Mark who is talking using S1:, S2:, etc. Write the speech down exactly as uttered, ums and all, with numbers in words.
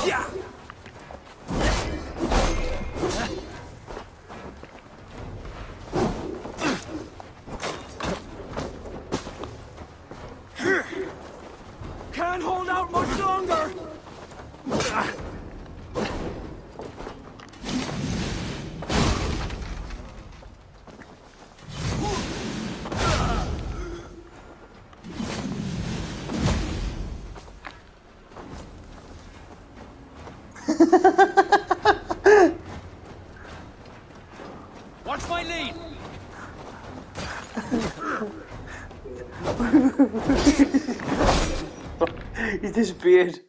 S1: Can't hold out much longer! Watch my lead!
S2: He disappeared.